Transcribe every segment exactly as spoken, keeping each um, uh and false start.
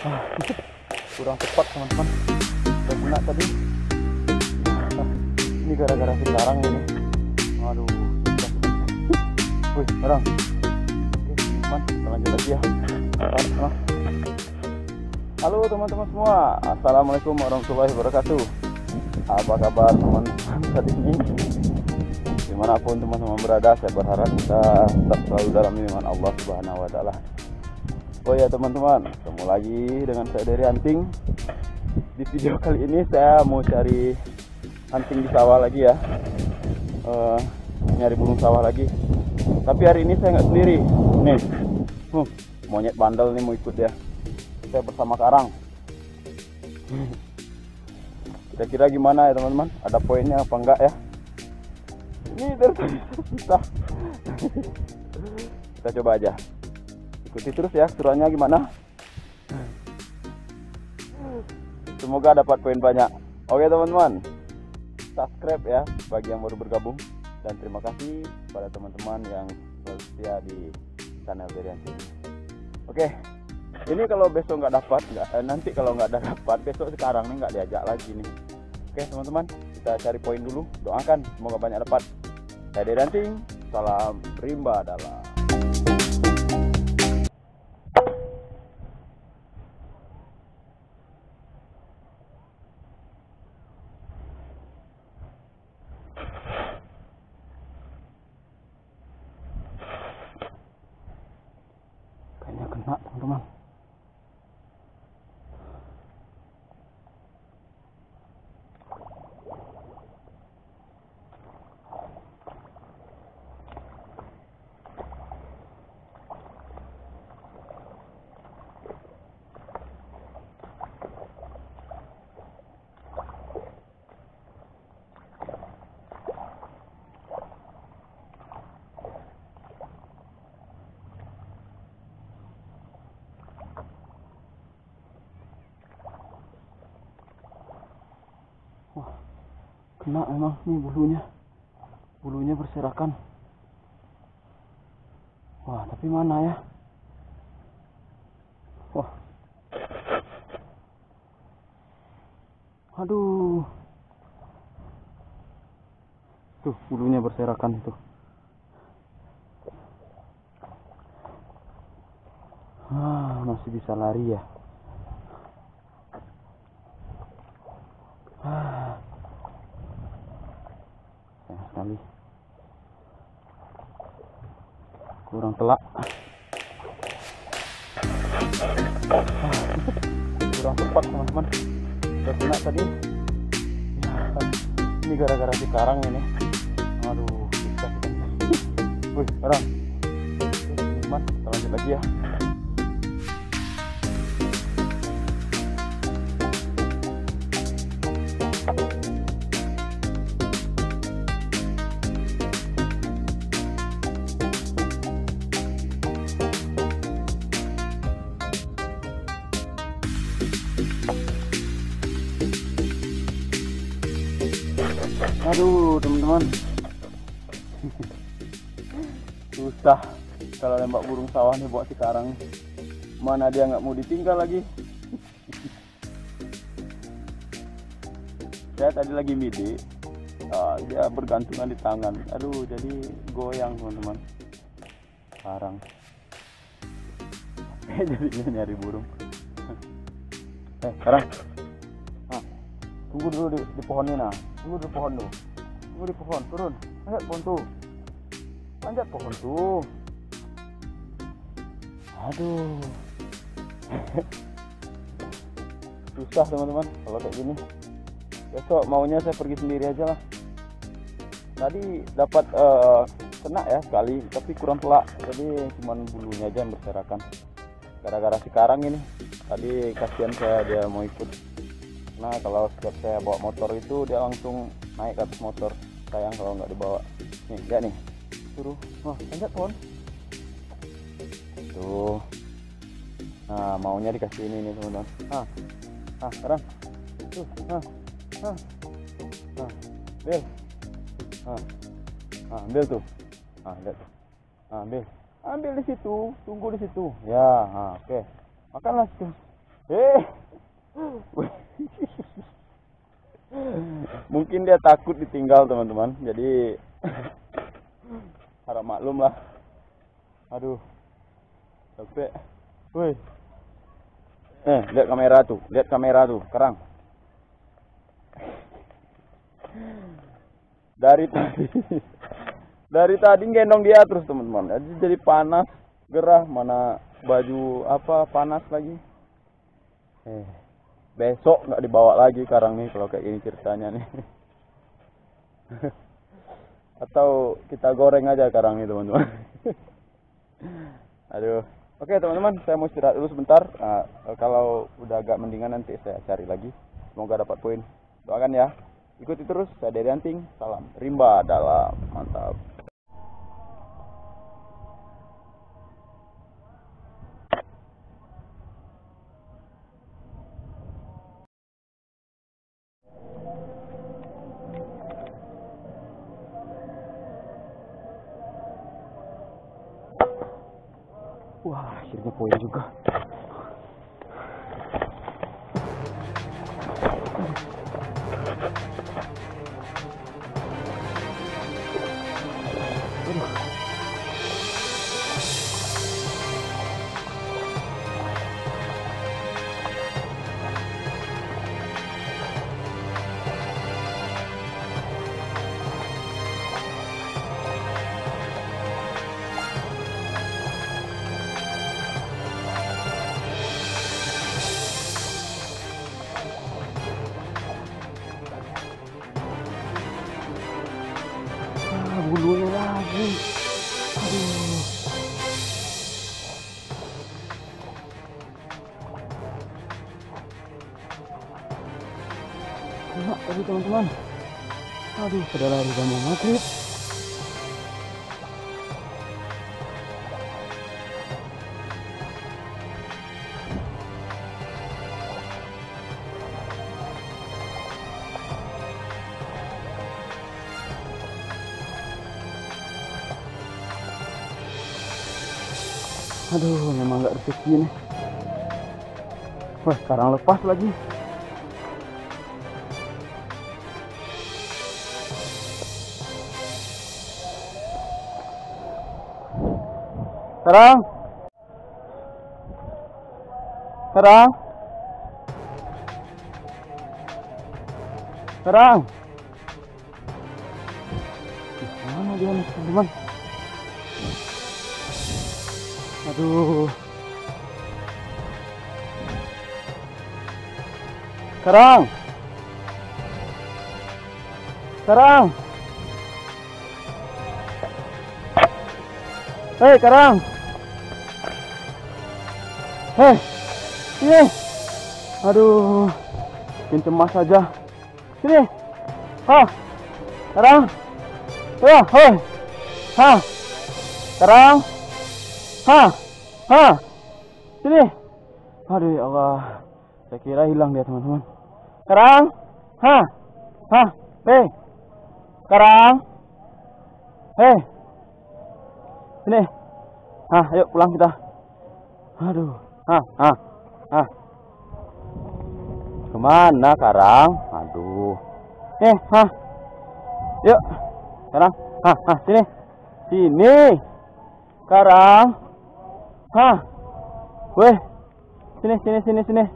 Ah, kurang tepat teman-teman. Udah kena tadi. Ah, ini gara-gara sekarang ini. Aduh. Wih, sekarang. Oke, teman, kita lanjut lagi ya. Ah. Halo teman-teman semua. Assalamualaikum warahmatullahi wabarakatuh. Apa kabar teman-teman saat ini? Dimanapun teman-teman berada, saya berharap kita tetap selalu dalam lindungan Allah Subhanahu Wa Taala. Oh ya teman-teman, ketemu lagi dengan saya dari Hunting. Di video kali ini saya mau cari hunting di sawah lagi ya, uh, nyari burung sawah lagi. Tapi hari ini saya nggak sendiri. Nih, huh, monyet bandel nih mau ikut ya. Saya bersama Karang. Kira-kira gimana ya teman-teman? Ada poinnya apa enggak ya? Ini dari tadi susah. Kita coba aja. Ikuti terus ya, keseruannya gimana. Semoga dapat poin banyak. Oke teman-teman, subscribe ya bagi yang baru bergabung. Dan terima kasih pada teman-teman yang selalu setia di channel dari Hunting. Oke, ini kalau besok nggak dapat, nggak, eh, nanti kalau nggak ada dapat, besok sekarang nih nggak diajak lagi nih. Oke teman-teman, kita cari poin dulu. Doakan semoga banyak dapat. Saya dari Hunting, salam rimba dalam. Kayaknya kena teman-teman. Wah, kena emang nih bulunya. Bulunya berserakan. Wah, tapi mana ya? Wah. Aduh. Tuh, bulunya berserakan itu. Ah, masih bisa lari ya. Ah. Sayang sekali. Kurang telak. Ah, kurang tepat teman-teman. Udah kena tadi. Ya, ini gara-gara sekarang ini. Aduh, bisa kita. Wih, sekarang. Teman, kita lanjut lagi ya. Aduh teman-teman, susah kalau nembak burung sawah nih buat sekarang. Mana dia nggak mau ditinggal lagi. Saya tadi lagi midi, uh, dia bergantungan di tangan. Aduh, jadi goyang teman-teman. Sekarang jadinya nyari burung. Eh sekarang, nah, tunggu dulu di, di pohon ini nah. Tunggu di pohon tuh, tunggu di pohon, turun, manjat pohon tuh, manjat pohon tuh. Aduh, susah teman-teman kalau kayak gini. Besok maunya saya pergi sendiri aja lah. Tadi dapat uh, kena ya sekali, tapi kurang telak. Jadi cuman bulunya aja yang berserakan. Gara-gara sekarang ini, tadi kasihan saya dia mau ikut. Nah kalau setiap saya bawa motor itu dia langsung naik ke atas motor. Sayang kalau nggak dibawa. Nih lihat nih, suruh wah panjat pohon tuh. Nah maunya dikasih ini nih teman-teman. Ah ah sekarang tuh ah ah ah ambil ah ah ambil tuh ah lihat tuh ah, ambil ambil di situ, tunggu di situ ya. Ah, oke okay. Makanlah situ. Eh. Mungkin dia takut ditinggal teman-teman. Jadi harap maklum lah. Aduh. Capek. Woi. Eh, lihat kamera tuh, lihat kamera tuh, Karang. Dari tadi dari tadi gendong dia terus teman-teman. Jadi jadi panas, gerah, mana baju apa panas lagi. Eh, besok nggak dibawa lagi Karang nih kalau kayak gini ceritanya nih. Atau kita goreng aja Karang nih teman-teman. Aduh. Oke teman-teman, saya mau istirahat dulu sebentar. Nah, kalau udah agak mendingan nanti saya cari lagi. Semoga dapat poin. Doakan ya. Ikuti terus, saya Dery Anting. Salam rimba dalam. Mantap. Wah, akhirnya poin juga. Bulunya lagi. Aduh. Enak tadi teman-teman. Aduh, sudah lari sama maghrib. Aduh, memang nggak rezeki nih. Wah, sekarang lepas lagi. Sekarang, sekarang, sekarang. Mana dia nih, teman-teman? Aduh. Karang. Karang. Hei, Karang. Hei. Sini. Aduh. Bikin cemas saja. Sini. Hah. Karang. Ya, hei. Hah. Karang. Hah, hah, sini. Aduh ya Allah, saya kira hilang dia teman-teman. Karang, hah, hah, hei, Karang, hei, sini. Hah, ayo pulang kita. Aduh, hah, hah, hah. Kemana Karang? Aduh, eh, hah, yuk, Karang, hah, hah, sini, sini, Karang. Hah, weh, sini, sini, sini, sini.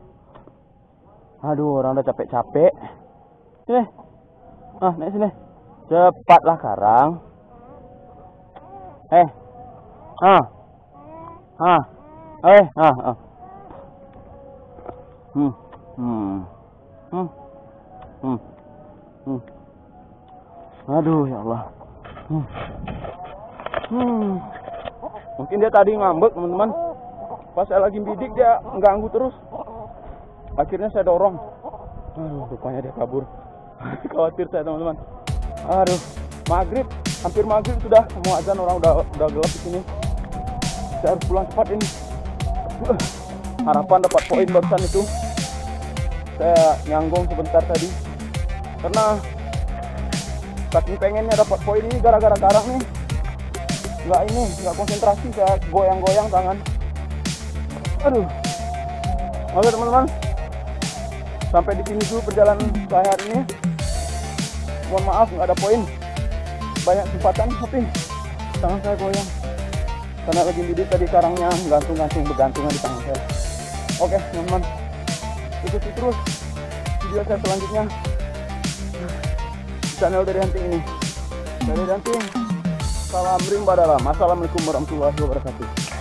Aduh, orang udah capek-capek. Sini, ah, naik sini. Cepatlah Karang. Eh, ah, ah, eh, ah, ah. Hmm, hmm, hmm, hmm, hmm. Aduh, ya Allah. Hmm, hmm. Mungkin dia tadi ngambek teman-teman. Pas saya lagi bidik dia mengganggu terus. Akhirnya saya dorong. Aduh, rupanya dia kabur. Khawatir saya teman-teman. Aduh, maghrib, hampir maghrib sudah. Mau azan, orang udah udah gelap di sini. Saya harus pulang cepat ini. Harapan dapat poin barusan itu. Saya nyanggung sebentar tadi. Karena saking pengennya dapat poin ini gara-gara Karang nih. Nggak ini, nggak konsentrasi, saya goyang-goyang tangan. Aduh. Oke teman-teman, sampai di sini dulu perjalanan saya hari ini. Mohon maaf nggak ada poin, banyak kesempatan tapi tangan saya goyang karena lagi lidik tadi karangnya gantung-gantung bergantungan di tangan saya. Oke teman-teman, ikuti terus video saya selanjutnya di channel Dede Hunting ini. Dede Hunting, salam rimba dalam. Assalamualaikum warahmatullahi wabarakatuh.